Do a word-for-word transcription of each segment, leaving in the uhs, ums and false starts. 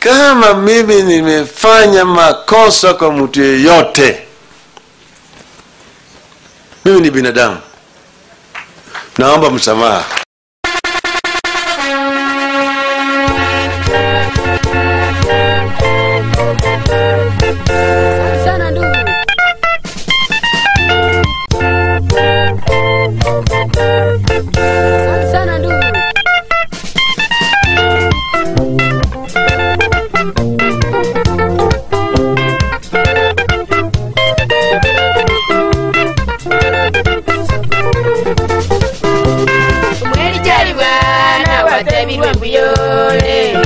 Kama mimi nimefanya makosa kwa mtu yeyote, mimi ni binadamu, naomba msamaha. Sana ndugu. Sana ndugu. Mweli jali bwana watemirwe mbuyole.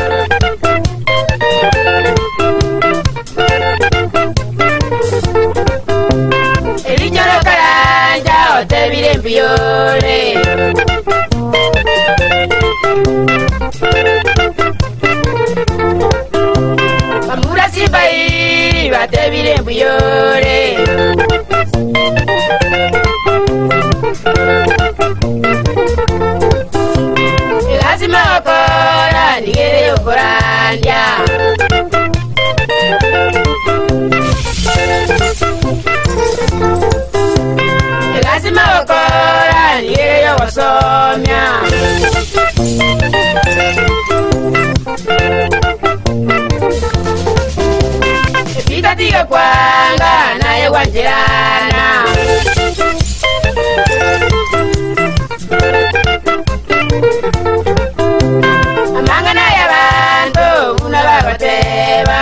Elijoro karanja watebire mbuyole. Mamura sibai watebire mbuyole. Lazima wakora nigere yokorandya. Lazima wakora nigere yowasomya. Pita tiga kwanga naye wanjirana. Amanga na yabantu una babateba.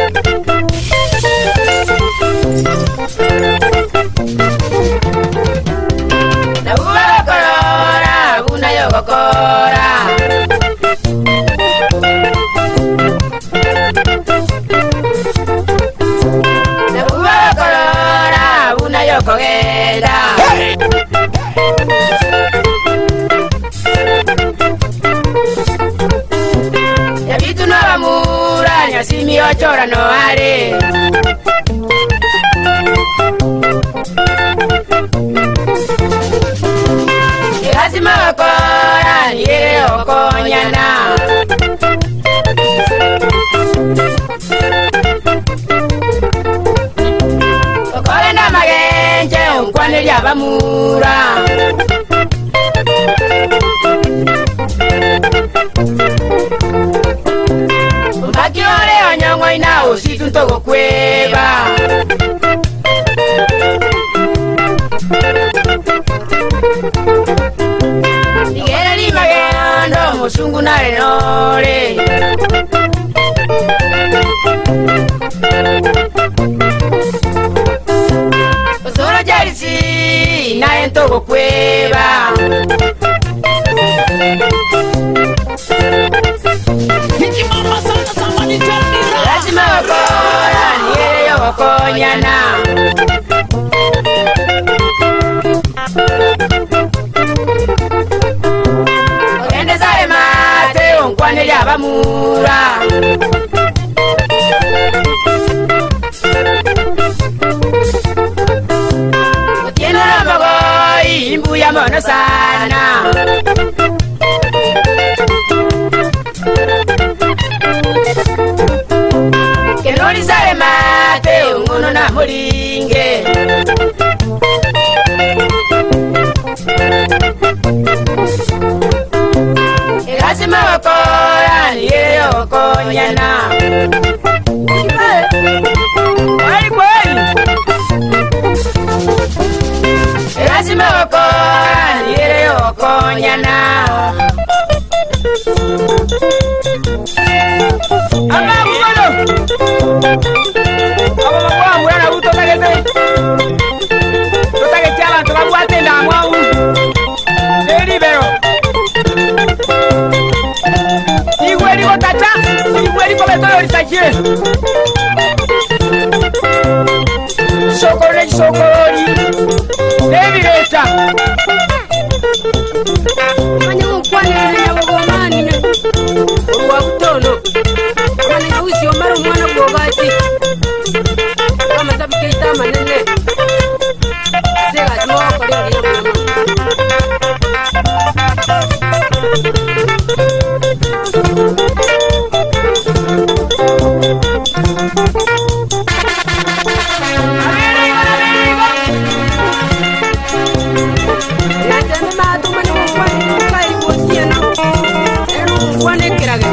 Na buba bakorora buna yo bakora. Na buba bakorora buna yo kogenda. Yabitu no bamura nyasimi ochora no are. Lazima wakora nigere okonyana. Okore na magenje unkwane lya bamura. Umbaki ole onyongo ina usitu ntogo kweba. Nigere li magendo musungu na renore. Osoro jarisi na entogo kweba. Lazima wakora nigere yo wakonyana. Ogende sare mate unkwane lya bamura. Otieno na magoi imbuya mono sana. Kenori sare mate ungono na mulinge. Lazima wakora nigere okonyana. Kweli kweli. Lazima wakora nigere okonyana. Ama bubalo. Aba mwa mwana buto tagete. Totagete abantu babwate ndamwa u. Eri bero. Igweri botata, igweri kobeto yorisakie. Sokore sokori. Evireta. Manyo mkwane ya wagomani. Kwa butono. Mwana ya usi omaro mwana bogati. Kama sabi keita manene. Sega tuwa kore ngiyo mama. kirage.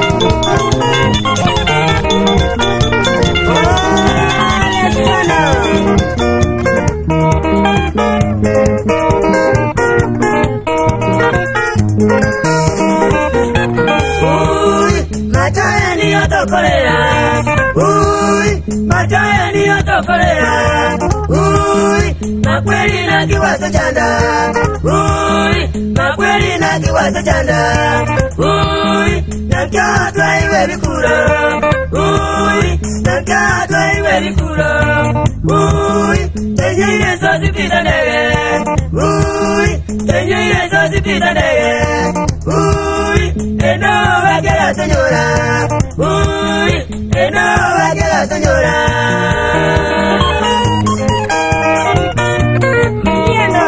Mataya ni otokolera, uy, mataya ni otokolera, uy, makweli na kiwazo chanda, uy, makweli na kiwazo chanda, uy, nakyatwa iwe bikura, uy, nakyatwa iwe bikura, uy, tenye yeso zipita ndege, uy, tenye yeso zipita ndege, uy, eno wakela señora, uy, eno wakela señora. Miendo.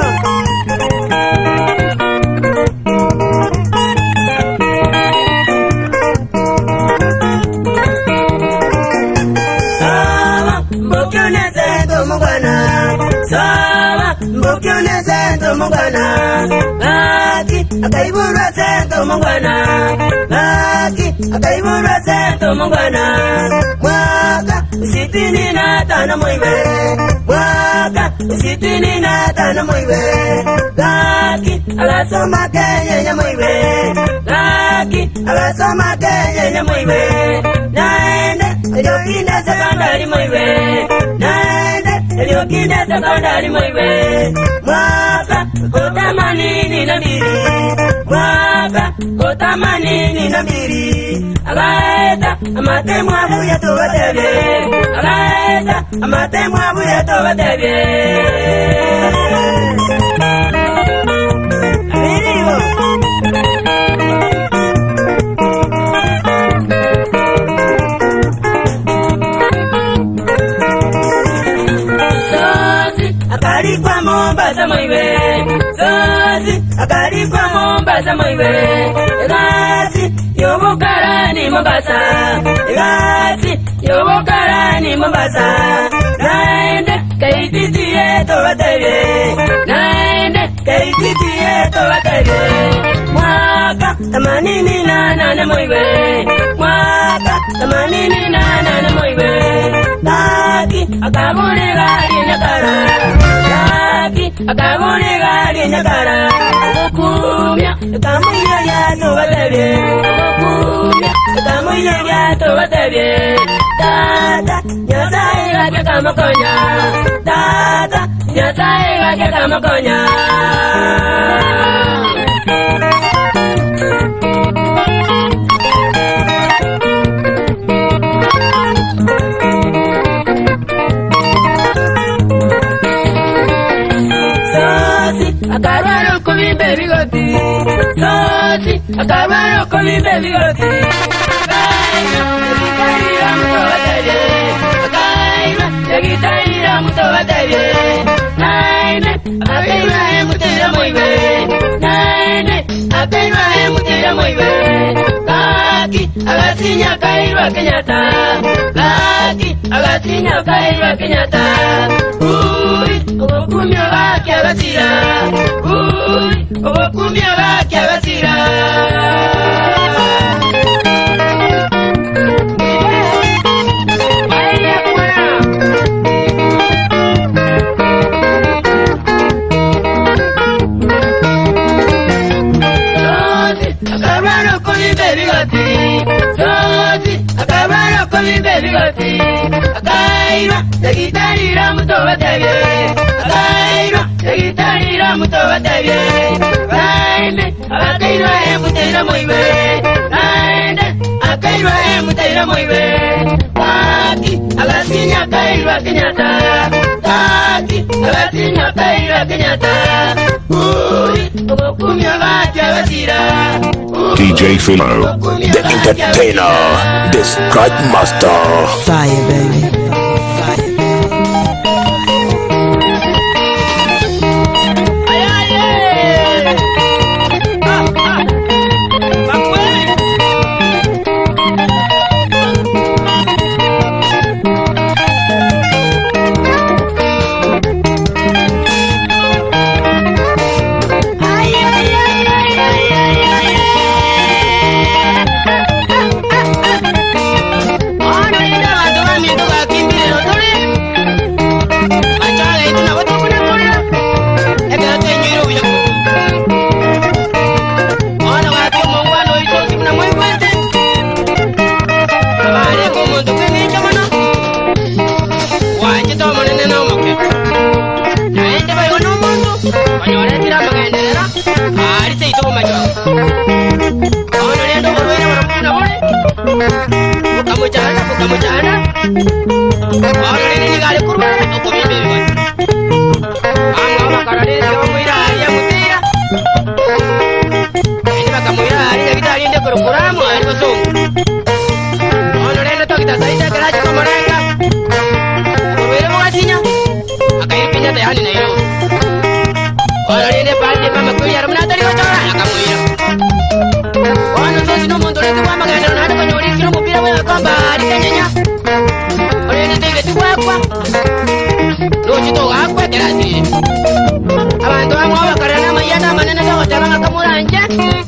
Sama, mbokione sento mungwana, sama, mbokione sento mungwana, Baki, akaibura sento mungwana, Baki, akaibura sento mungwana, Mwaka, usitini na tano mwiwe, Mwaka, usitini na tano mwiwe, Baki, alasoma kenye nya mwiwe, Baki, alasoma kenye nya mwiwe, Naende, eliokinde sekondari mwiwe, Naende, eliokinde sekondari mwiwe, Mwaka, kotamanini na mbili, Mwaka, kotamanini na mbili, Agaeta, amatemu abuye tubatebye, Agaeta, amatemu abuye tubatebye. Abirigo. Sozi, akarikwa Mombasa mwiwe, Sozi, akarikwa Mombasa mwiwe, Egasi, yobukarani Mombasa, Egasi, yobukarani Mombasa, Naende, kaititiye tobatebye, Naende, kaititiye tobatebye, Mwaka, tamanini na nane mwiwe, Mwaka, tamanini na nane mwiwe, Taki, akabone gari nyakara, Taki, akabone gari nyakara, Okumya, ekamuyo ya tobatebye, Okumya, ekamuyo ya tobatebye, Tata, nyasaye gake kamakonya, Tata, nyasaye gake kamakonya. Akarwaro kubimbe bigoti, Sosi, akarwaro kubimbe bigoti, Akaira, yagitarira mutobatebye, Akaira, yagitarira mutobatebye, Naine, akaira emutira mwiwe, Naine, akaira emutira mwiwe, Kaki, agasinya kairwa Kenyatta, Kaki, agasinya kairwa Kenyatta, Uy, okumyo bake abasira, Uy, okumyo bake abasira. Akarwaro kubimbe bigoti, Sosi, akarwaro kubimbe bigoti, Akaira, yagitarira mutobatebye, Akaira, yagitarira mutobatebye, Naende, akaira emutira mwiwe, Naende, akaira emutira mwiwe, Kaki, agasinya kairwa Kenyatta, Kaki, agasinya kairwa Kenyatta, Uy, okumyo bake abasira. D J Philo, the entertainer, the scratch master. Fire, baby. Fire. Ay, ay, ay, ay, ay, ay, ay, ay. Wanyore tira magendera. Ari se ito majo. Ono lendo borwera boromuna bore. Bukamujana bukamujana. Ono lendo gale kurwa okomende biwa. Anga makarare yo muira ya mutira. Ini bakamuira ari gitari inde kurukuramu ari basongo. Ono lendo tokita saita karachi komaranga. Borwera bwatinya. Akai pinya tayani na yo. Ono lendo pande mama kuya ramna tari ochora akamuira. Ono sosi no mundo lendo kwa magana na hado nyori kiro mupira wa kamba ari kanyanya. Ono lendo tege tuwakwa. Lochito akwa terasi. Abantu bamwe bakarana mayana manene ga watabanga kamuranje.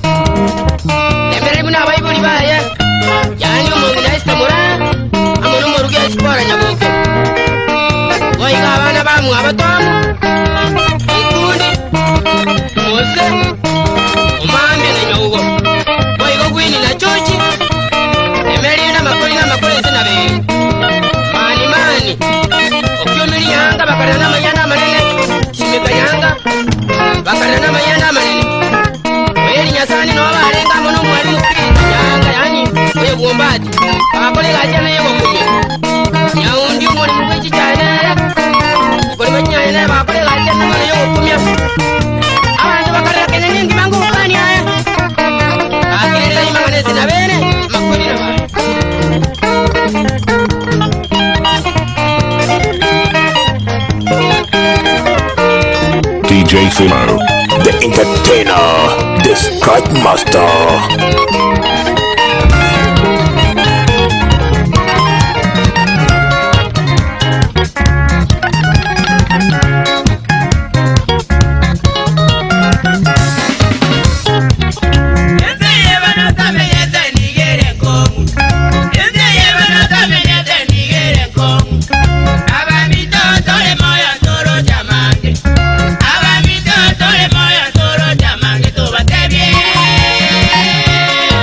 Emere muna bayibuli baye. Yani umuntu yahise mura. Amuntu mu rugo yasipora nyabuke. Oyiga abana bamwe abatomu. Ikundi. Mose. Umambe na nyogo. Oyiga gwini na chochi. Emere na makoli na makoli zina be. Mani mani. Okyomiri yanga bakarana mayana manene. Simeka yanga. Bakarana mayana manene. Oyeri nyasani no barenga muno mwali mukiri. Yanga yani oye buombati. Abakole gajana yewo kumye. Nyaundi umuri mukwichi cyane. Kuri banyane bakole gajana muno yewo kumye. Abantu bakarira kenya nyingi mangu ukani aya. Akirira imangane zinabene makuri na bari. D J Philo, the entertainer, the strike master. Abamito tole moyo toro jamange to bate bien.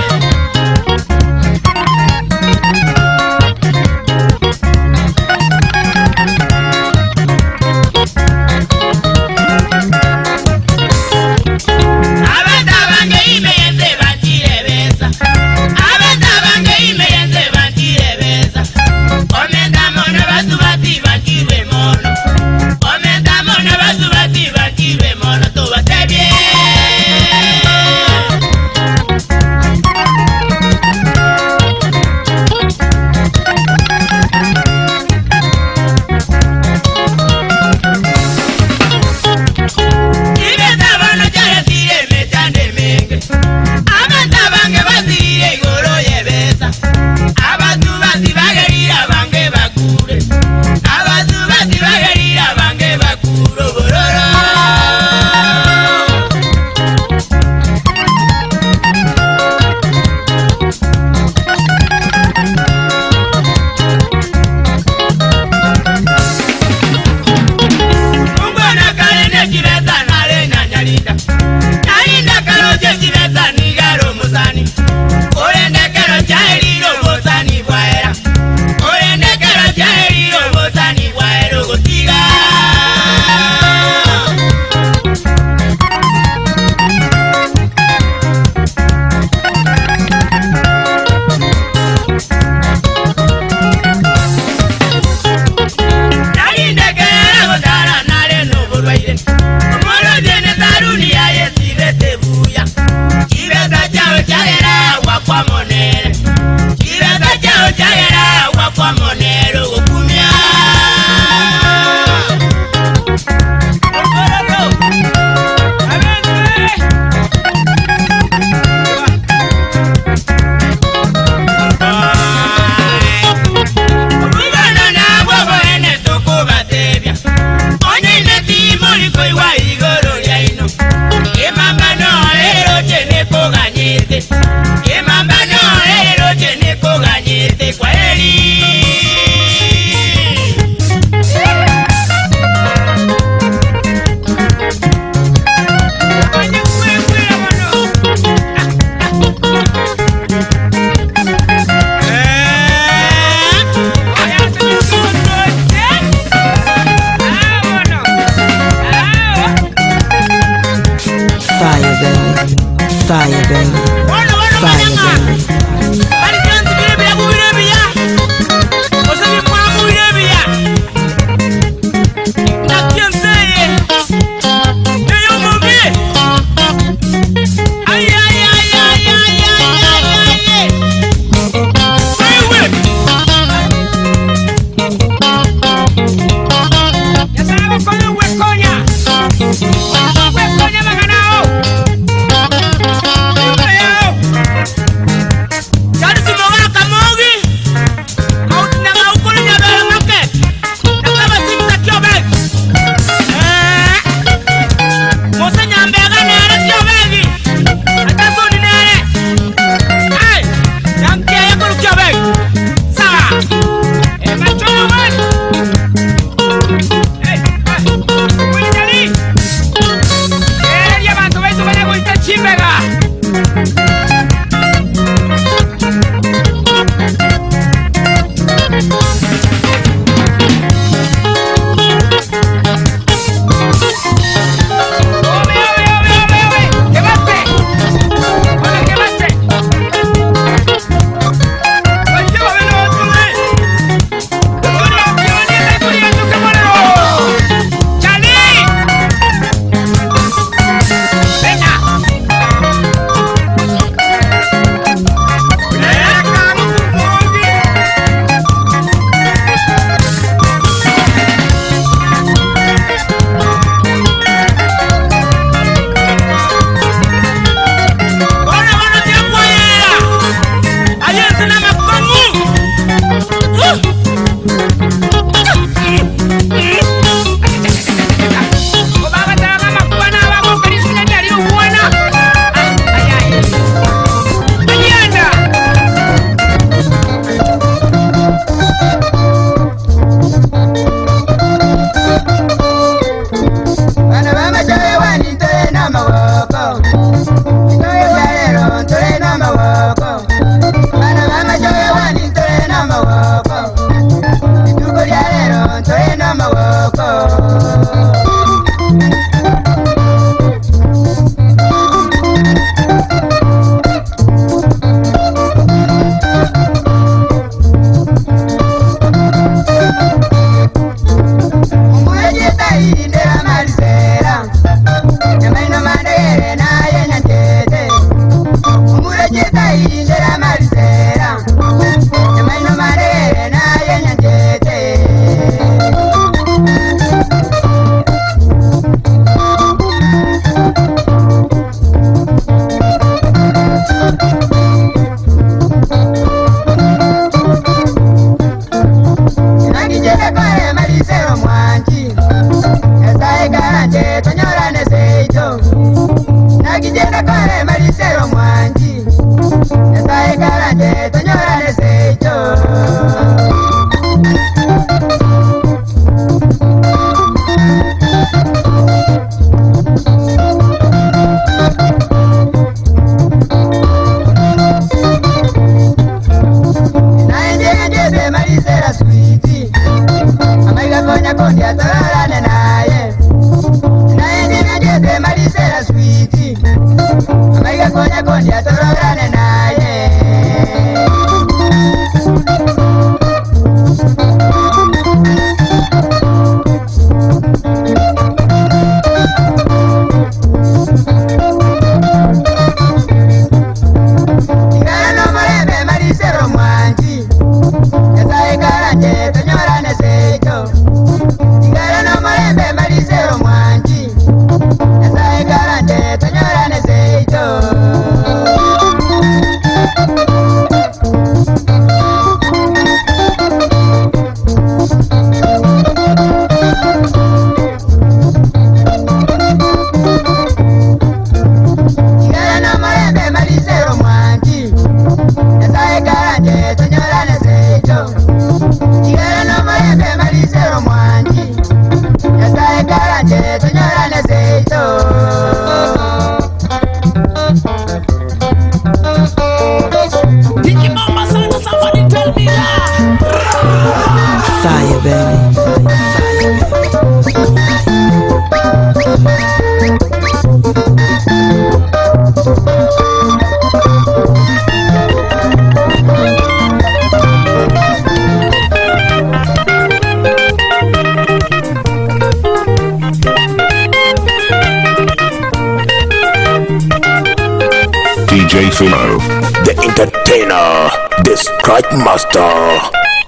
Philo, the entertainer, the strike master.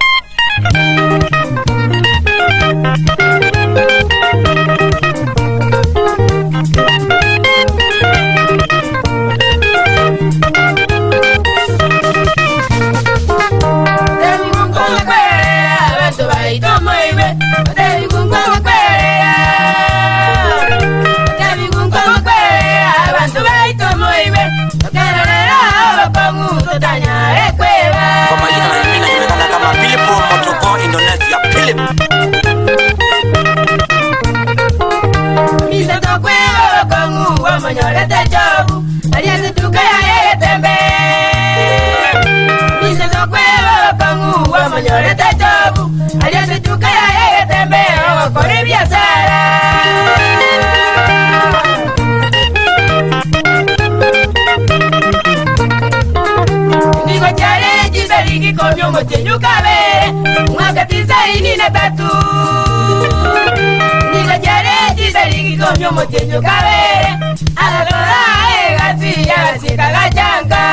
Motenyo kabere agakora egati yagasika gachanga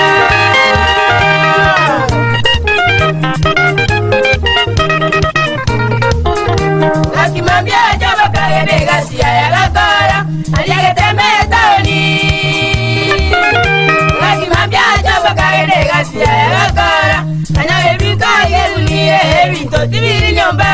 akimambia jaba kagere gasi yagakora aliagetembe taoni akimambia jaba kagere gasi yagakora anyage binka yerunie binto tibiri nyomba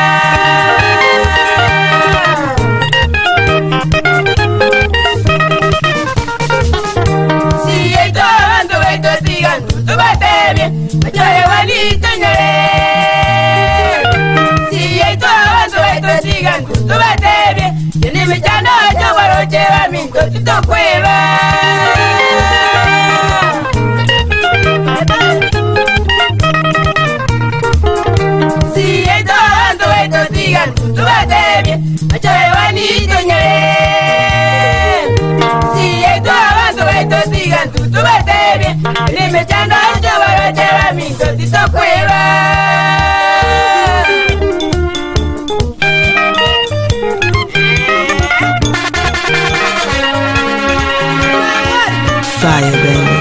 Fire, baby.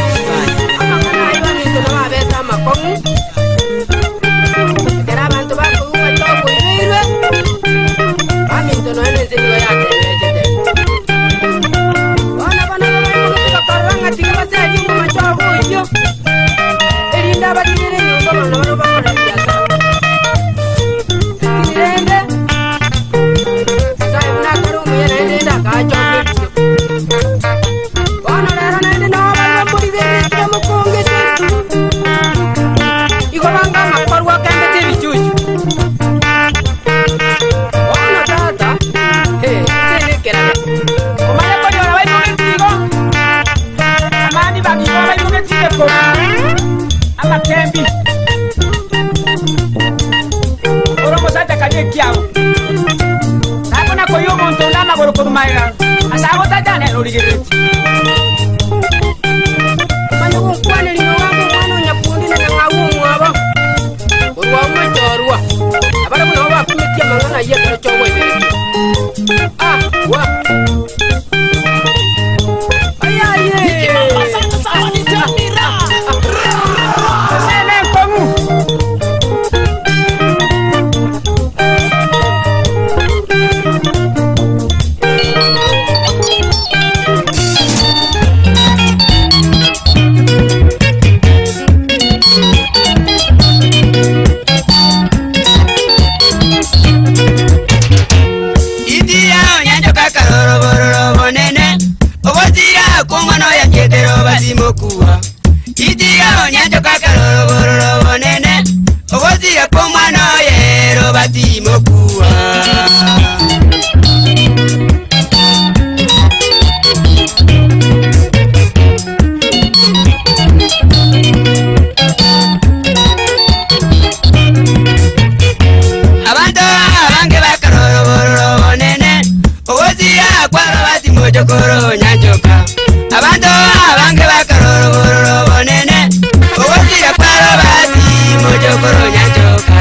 Abantu abange bakaroro bonene obozira para bati mojokoro nyanjoka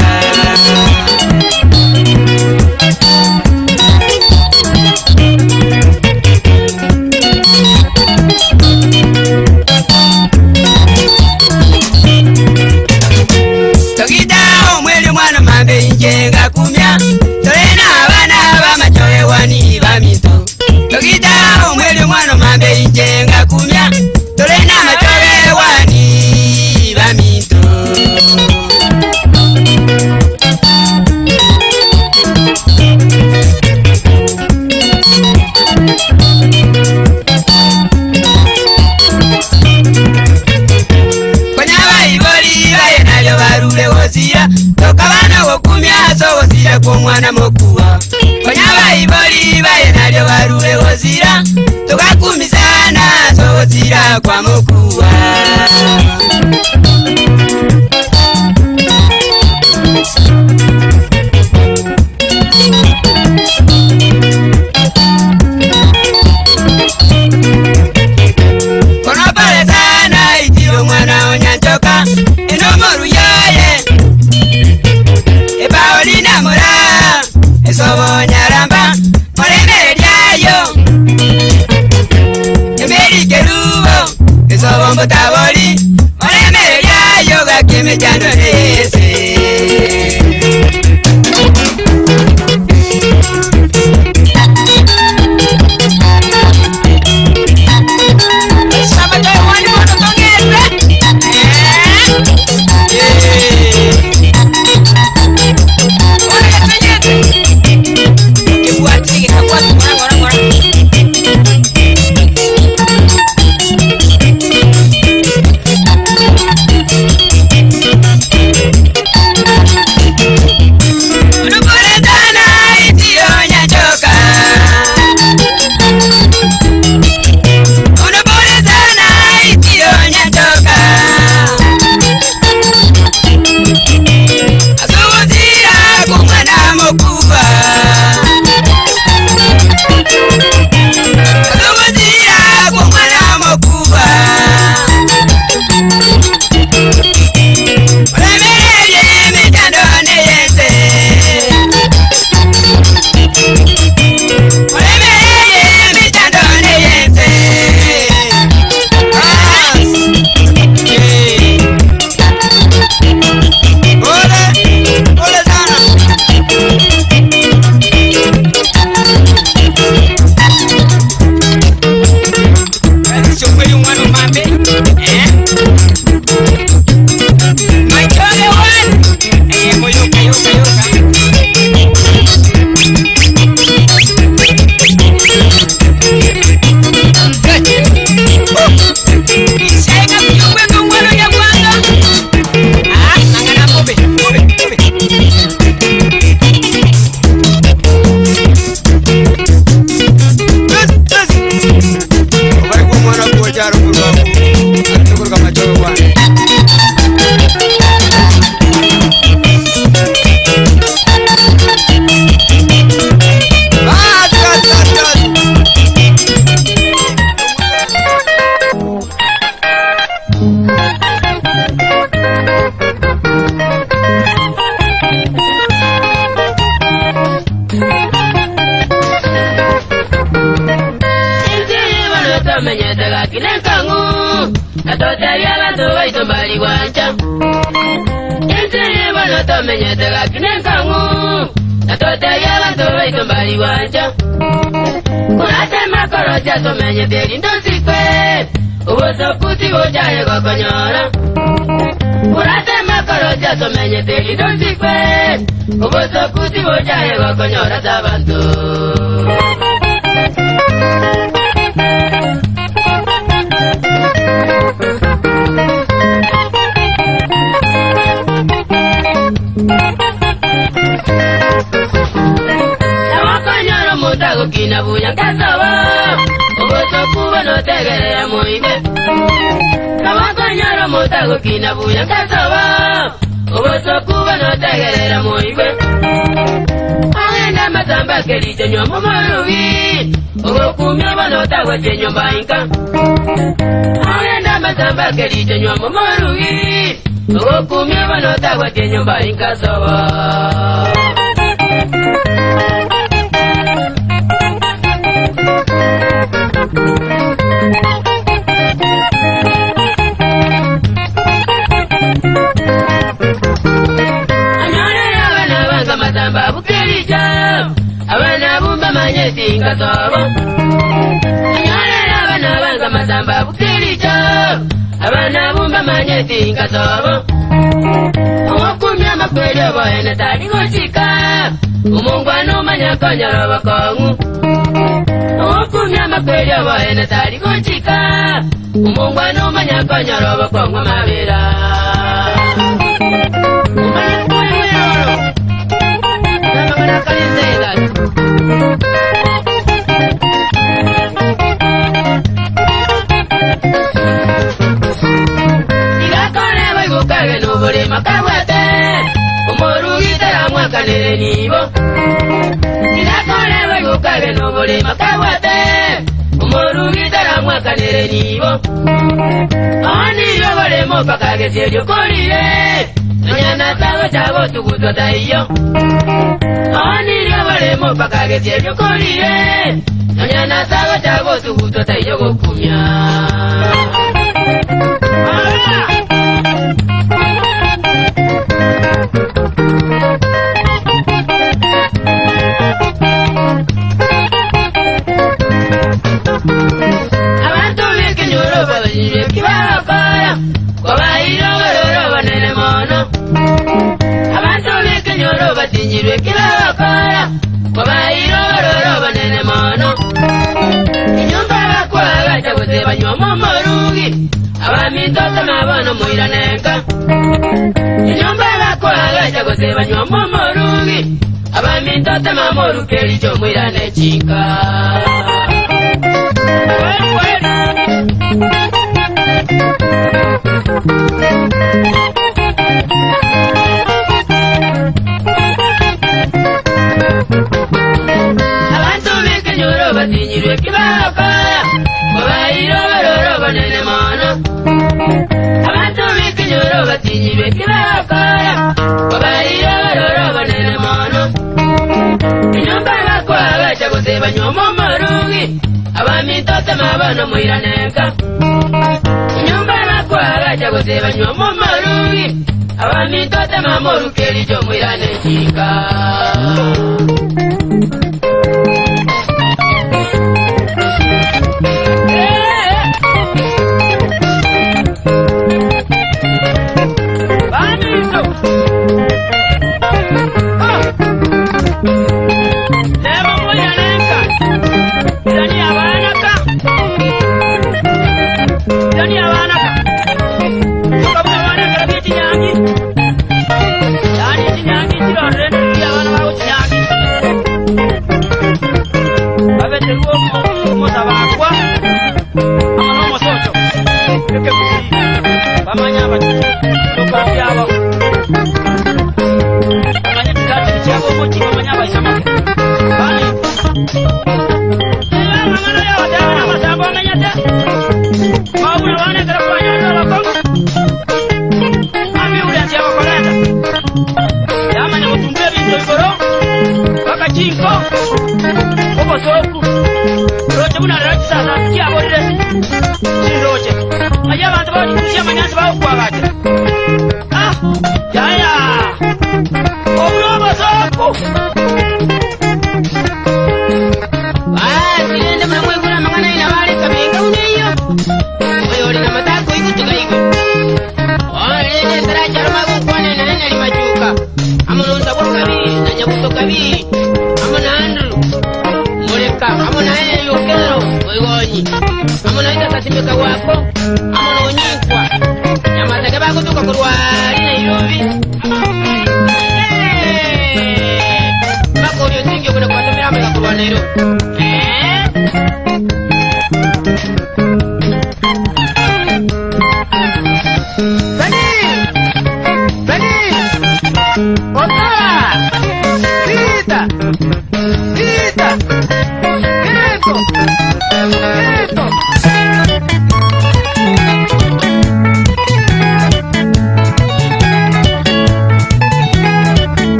injenga kumya tolena abana bamachowe wani baminto tokita umweli mwana mambe injenga kumya tolena machowe wani baminto tokabana wokumya so wosira kwa mwana mokuwa konyaba iboli baye nalyo barule wosira tokakumisana so wosira kwa mokuwa kono pale sana itiro mwana onyanchoka enomoru yaye Epaolina mora, esobo nyaramba, moremere lyayo. Emeri kerubo, esobo mbotaboli, moremere lyayo gakeme jando nese. masamba bukericha abana bumba manyesi ngasobo anyolera abana banga masamba bukericha abana bumba manyesi ngasobo okumya makwere boyene tali gochika umungwano manyakonyoro bakongu okumya makwere boyene tali gochika umungwano manyakonyoro bakongu mabera Nobole makawate umorugi tara mwakanere nibo Nilakole wegukage nobole makawate umorugi tara mwakanere nibo Oni yobole mopakage siejo kolire Nonyana sago chabo tukutwa taiyo Oni yobole mopakage siejo kolire Nonyana sago chabo tukutwa taiyo gokumya Abantu bekenyoro babajije kibakora Kwabairo gororo banene mono Abantu bekenyoro batinyirwe kibakora Kwabairo gororo banene mono Inyumba bakwaga chagoze banywa momorugi Abamitoto mabono muiranenka Inyumba bakwaga chagoze banywa momorugi Abamitoto mamoru kericho muirane chika Abantu bekenyoro batinyirwe kibakora Kwabairo gororo banene mono Abantu bekenyoro batinyirwe kibakora Kwabairo gororo banene mono Inyumba bakwaga chagoze banywa momorugi Abamitoto mabono muiranenka Inyumba bakwaga chagoze banywa momorugi Abamitoto mamoru kericho muirane chika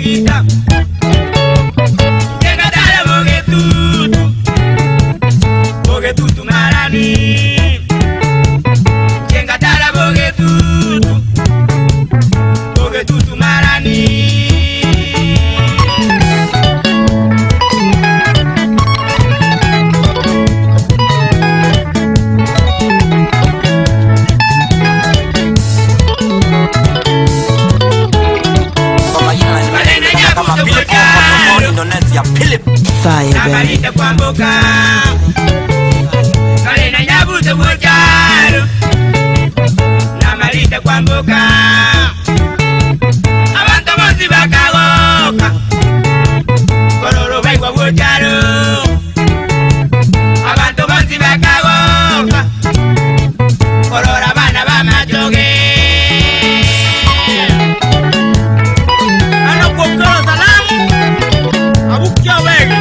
Gita. Llega dale bogue tutu. Bogue tutu marani. Llega dale bogue tutu. Bogue tutu marani. Namalita kwa mboka kale na nyabuze bujaro namalita kwa mboka abantu bonzi bakagoka kororo baigwa bujaro abantu bonzi bakagoka korora abana bamajoge ano kokoro salamu abukya wege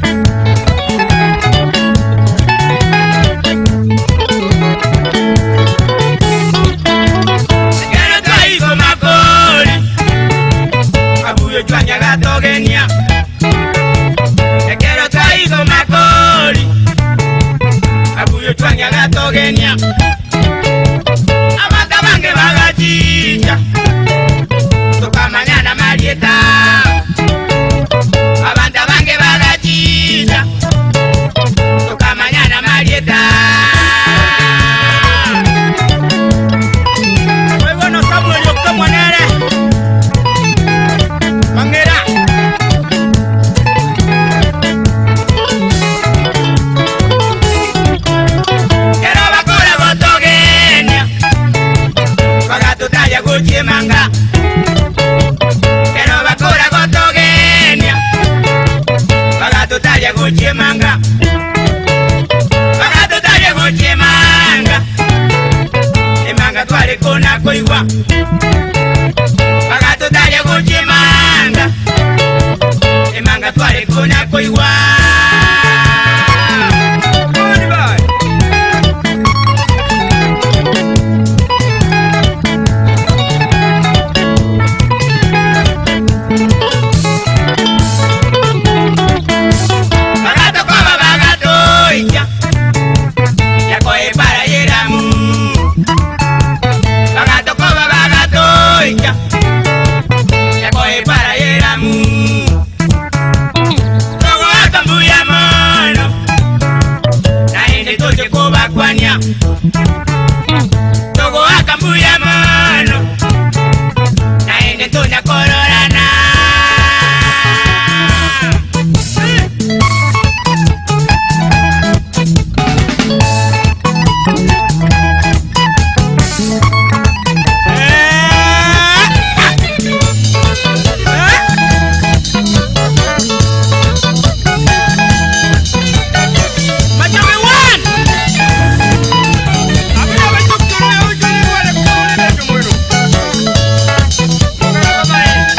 Chuanya gato genia, te quiero traigo macoli. Abuyo chuanya gato genia, amata bange bagachicha. Toka mañana marieta, abanta bange bagachicha. Toka mañana marieta. Muy bueno Samuel, yo como nere. Mangera Quiero bakora gotogenia Pagato talla gucci manga Quiero bakora gotogenia Pagato talla gucci manga Pagato talla gucci manga E manga tuale con acqua igua Pagato talla gucci manga E manga tuale con acqua igua Pagato como bagato ya Ya coge para yeramu Pagato como bagato ya Ya coge para yeramu Togo akambuya mono Na ende toche koba kwanya Togo akambuya mono Na ende tonya kororana Bye.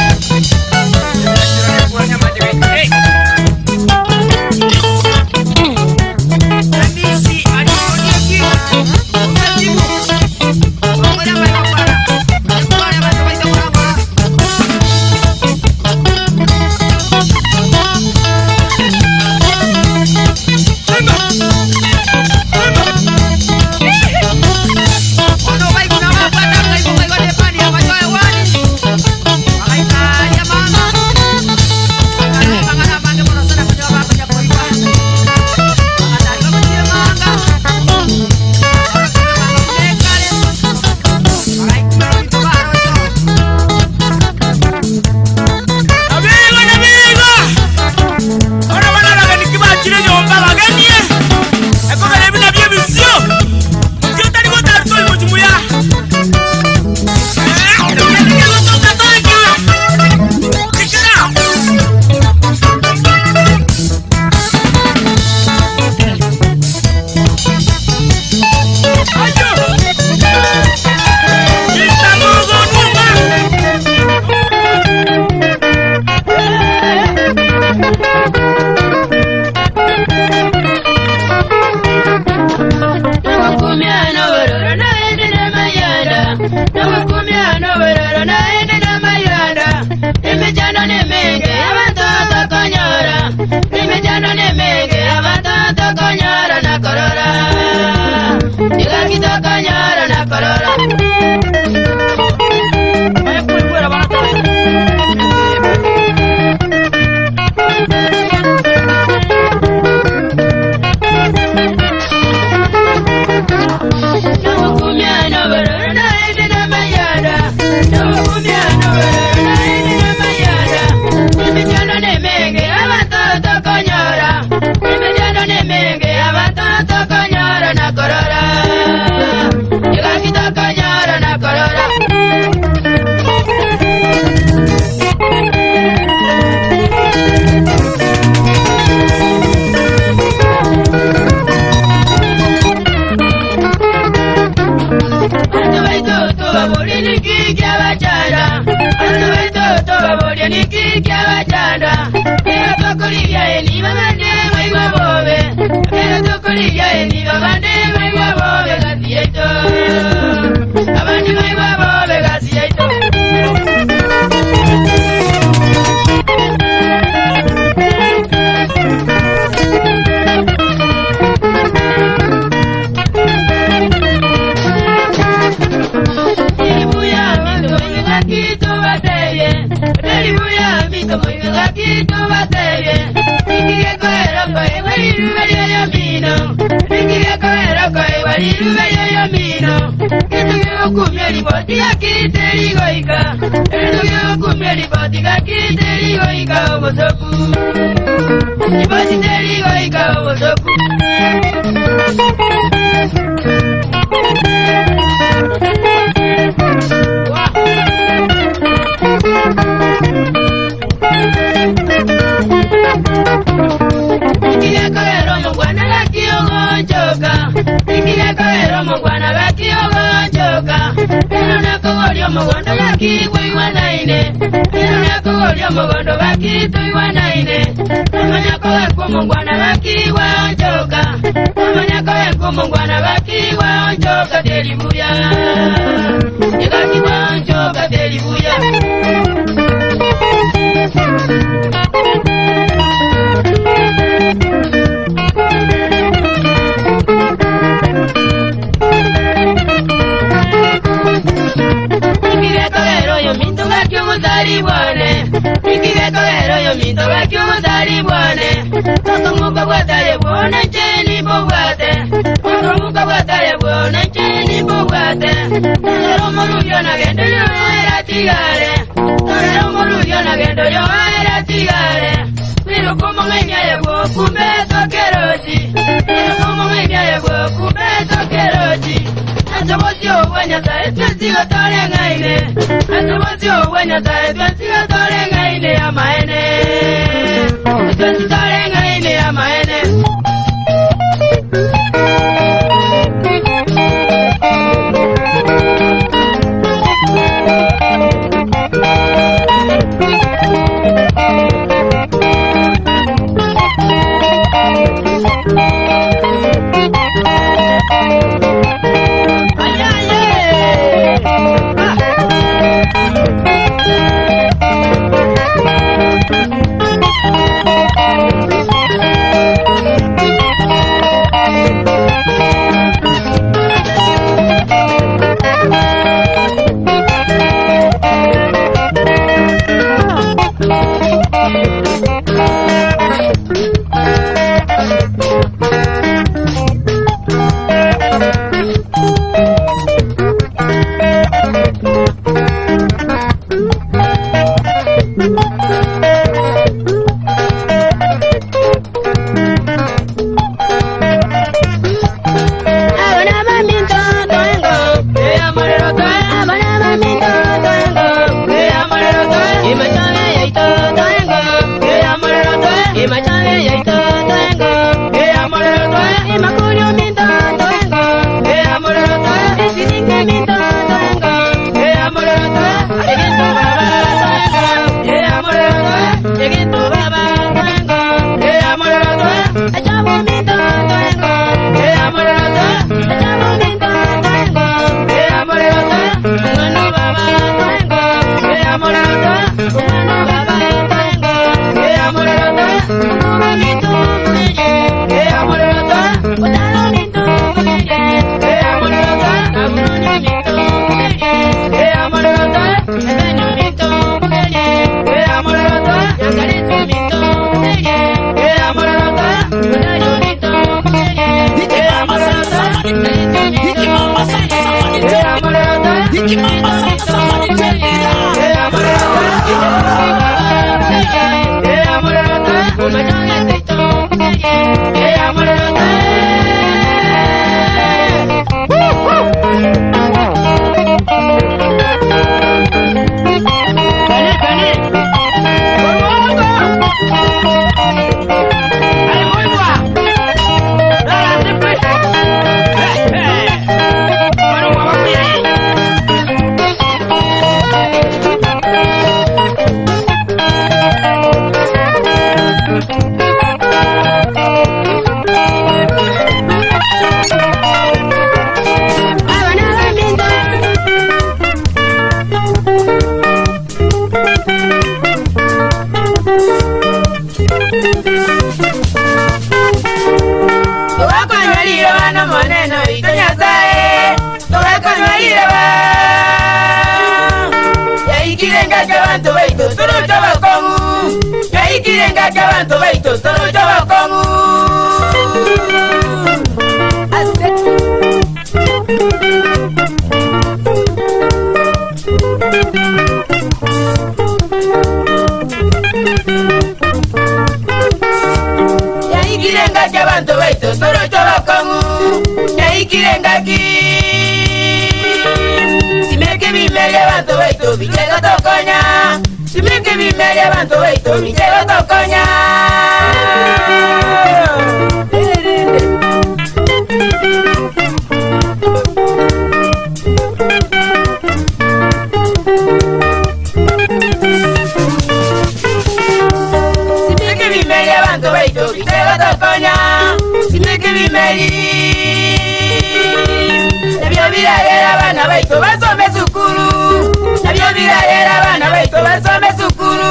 Eke niki kia wachanda Eke tokolivya eni babande Maiwa bobe Eke tokolivya eni babande Maiwa bobe kasi yeto Abandi maiwa bobe kasi yeto Kito baterie, Delibuya, Mito Moiga, Kito baterie, Niki Koero, Koi, Waliru, Yamino, Niki Koero, Koi, Waliru, Yamino, Kito Kumeli Botia, Kiteri Goika, Kito Kumeli Botia, Kiteri Goika, Obosoku, Iboteri Goika, Obosoku. Ikiye koero mongwana bakio gonjoka Ikiye koero mongwana bakio gonjoka Eno nakogorio mogondo baki kuiwanaine Eno nakogorio mogondo baki tuiwanaine Namanya koeko mongwana baki gonjoka Namanya koeko mongwana baki gonjoka Delibuya Yegaki gonjoka Delibuya Totomuka bwatale bwona cheni bwate Totomuka bwatale bwona cheni bwate Toro morulyo na gendo yo era tigare Toro morulyo na gendo yo era tigare Pero como ngenya ye bwo kumbe tokeroji Pero como ngenya ye bwo kumbe tokeroji Asobosi obwenya sa etwesigo tole ngaine Asobosi obwenya sa etwesigo tole ngaine amaene Etwesigo tole ngaine amaene Somebody tell me that. Yaikirenga kabantu baito toro chabakongu. Yaikirenga kabantu baito toro chabakongu. Yaikirenga kabantu baito toro chabakongu. Yaikirenga ki. Simeke bimele bantu baito bichego tokonya. Simeke bimele bantu baito bichego tokonya. Simeke bimele bantu baito bichego tokonya. Simeke bimele. Nabyo biragera abana baito basome sukuru. Nabyo biragera abana baito basome sukuru.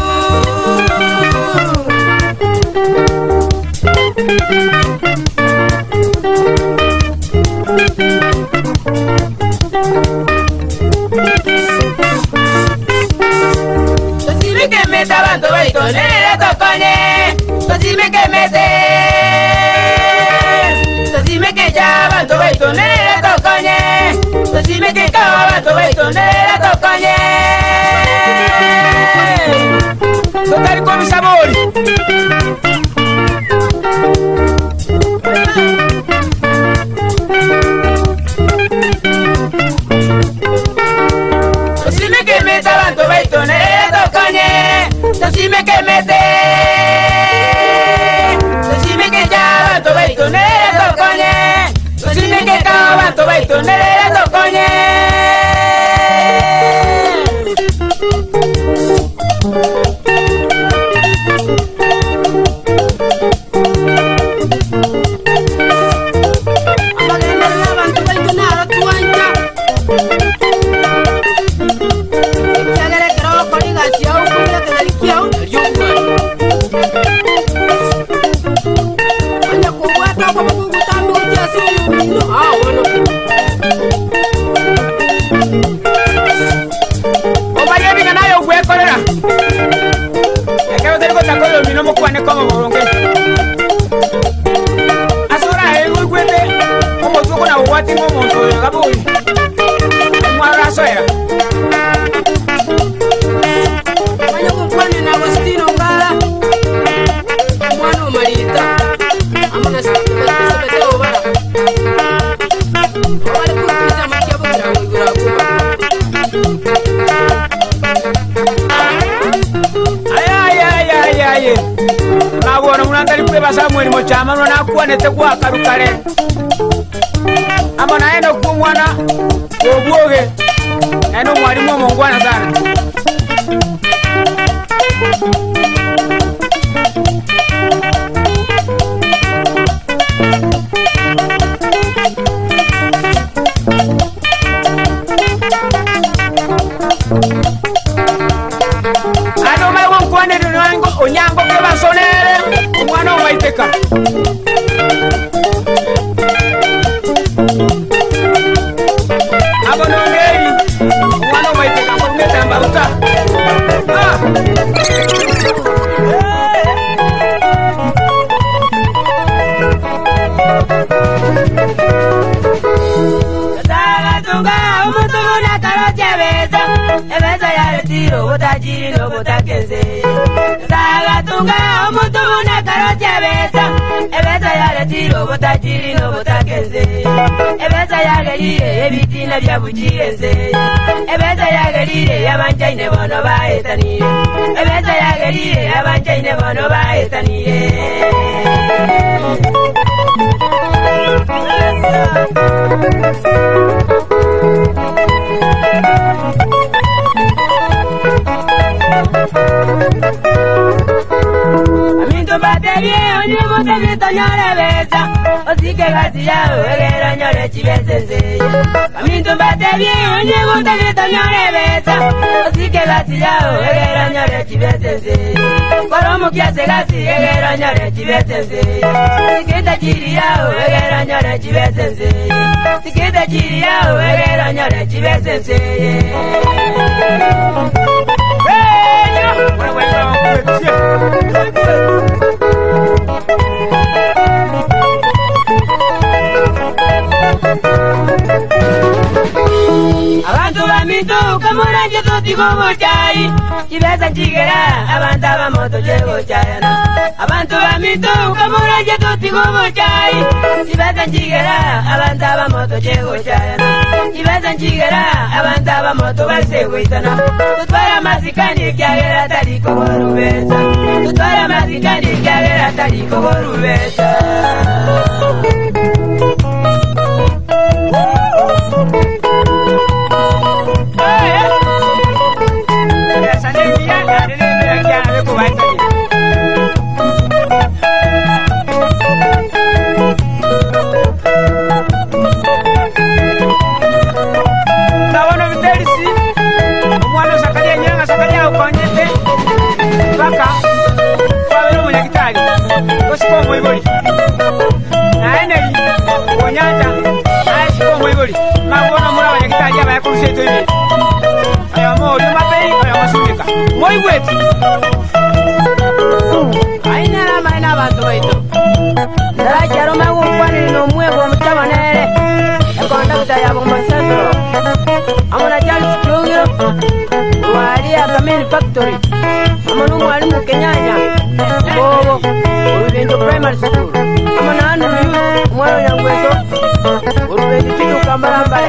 Tosimeke meta bantu baito nere tokonye. Tosimeke mete. Tosimeke ya bantu baito nere tokonye. Tosimeke kawa bantu baito nere tokonye. Sotari kwa misabori. Tosimeke meta bantu baito nere tokonye. Tosimeke mete. Tosimeke ya bantu baito nere tokonye. Tosimeke kawa bantu baito nere tokonye. Samuel mochama no nakuwa nete kwa karukare ama naenda kwa mwana obuoge eno mwalimu mongwana sana ano mawo kwane nwango onyango ke basonere mwana waiteka abonongeri mwana waiteka kwa metamba uta ah tunga umutu na karoche beza ebeza ya retiro utajiri no botakenze saga tunga umutu na karoche beza ebeza ya retiro utajiri no botakenze ebeza ya gelire ebitina bya bujienze ebeza ya gelire yabanjaine bono baetanire ebeza ya gelire yabanjaine bono baetanire Aminto baterie onye mutani tonyore beza osike gati yao egera nyore chibezenze Aminto baterie onye mutani tonyore beza osike gati yao egera nyore chibezenze Koromo kiase gati egera nyore chibezenze Sikita chiri yao egera nyore chibezenze Sikita chiri yao egera nyore chibezenze tutikubuchayi chibesa chigera abantu abamoto chebuchayana abantu bamitu kamuraje tutikubuchayi chibesa chigera abantu abamoto chebuchayana chibesa chigera abantu abamoto basewitana tutwara masikani kyagera taliko borubesa tutwara masikani kyagera taliko borubesa Muy bueno. Ay, nada más nada todo esto. Ya quiero me voy a no muevo mucha manera. El contacto ya con nosotros. Vamos a echar el estudio. Guaría también factory. Vamos a un guarino que ñaña. Bobo. Volviendo primary school. Vamos a andar un muero ya hueso. Volviendo chico camaramba.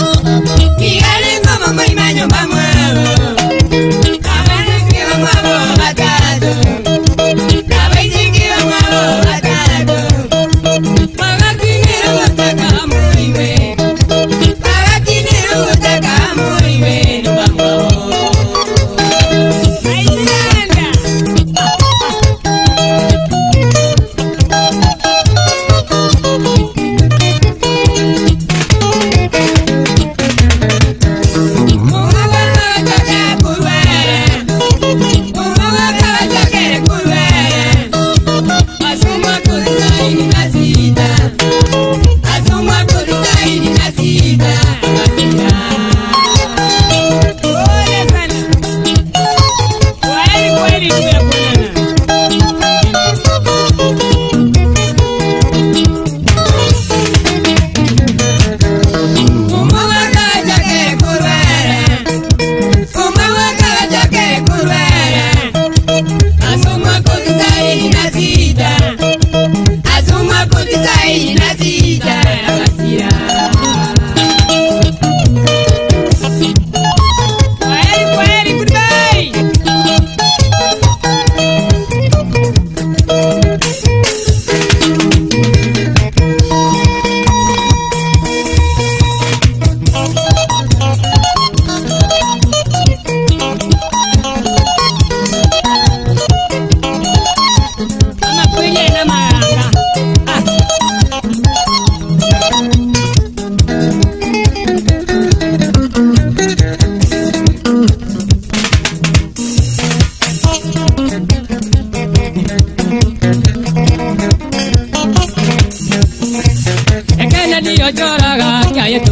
Vamos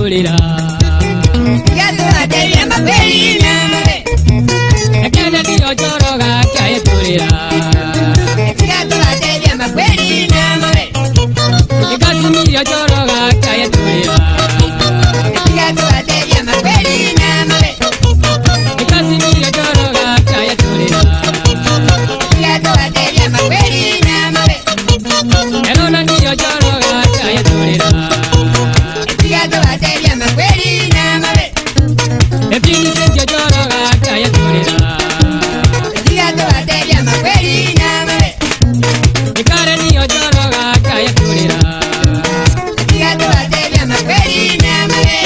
tulira Yadura de yamba kweli na mabe Ekene diyo joroga kaya tulira Yadura de yamba kweli na mabe Ikasi miyo joroga kaya tulira Yadura de yamba kweli na mabe Ikasi miyo joroga kaya tulira Yadura de yamba kweli na mabe Elona diyo joroga kaya tulira Yadura de yamba kweli na mabe Efini senje joroga kaya tulira Yadura de yamba kweli na mabe Ikare niyo joroga kaya tulira Yadura de yamba kweli na mabe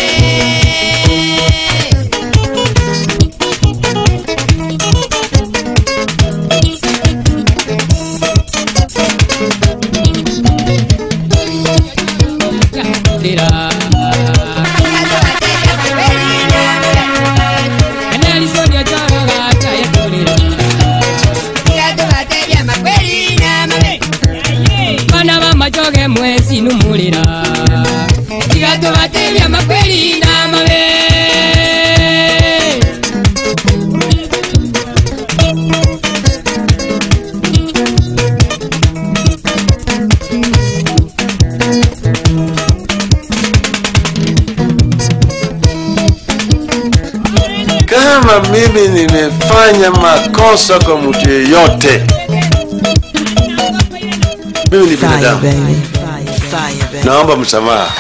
tulira Yadura de yamba kweli na mabe Eneli sonia joroga kaya tulira Yadura de yamba kweli na mabe Bana bamajoge mwezi numulira Tigato batebya makweli na mabe Kama mimi nimefanya makosa kwa mtu yeyote, mimi ni binadamu, naomba msamaha.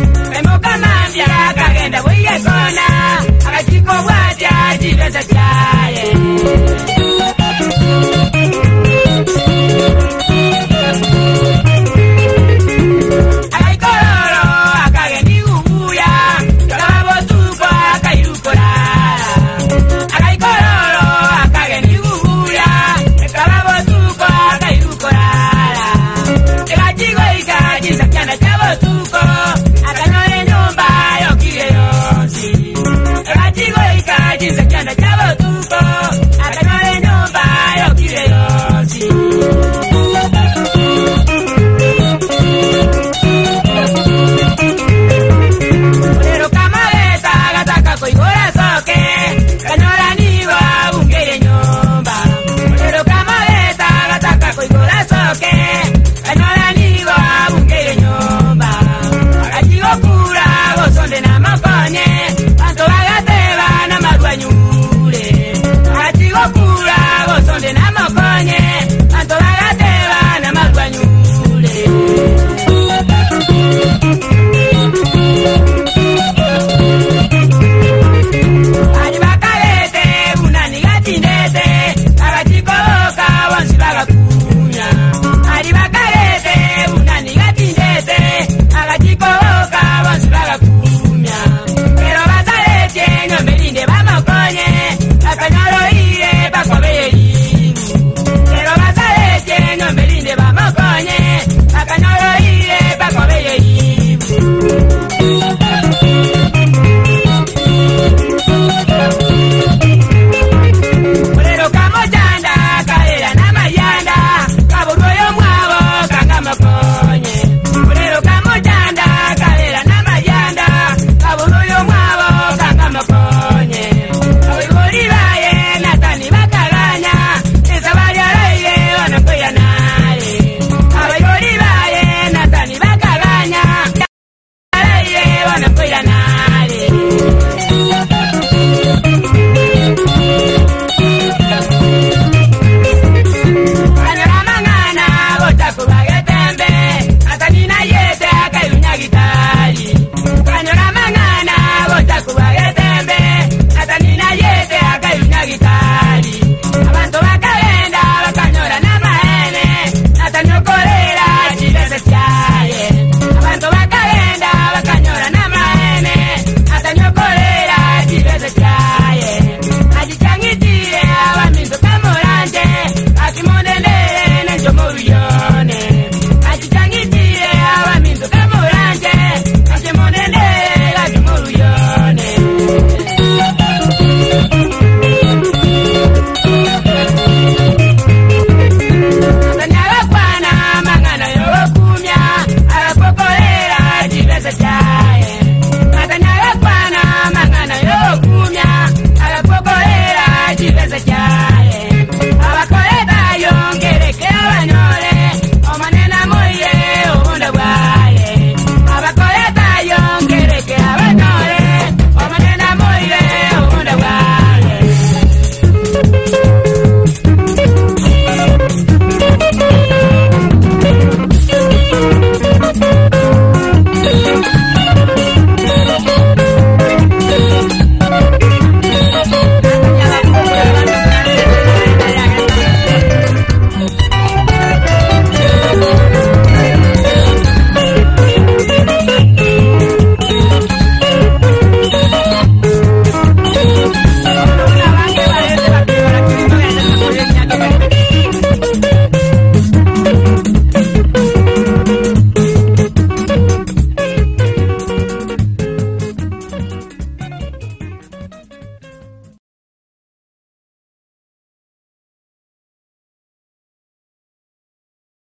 Kona, akachiko waja, jibeza chaye.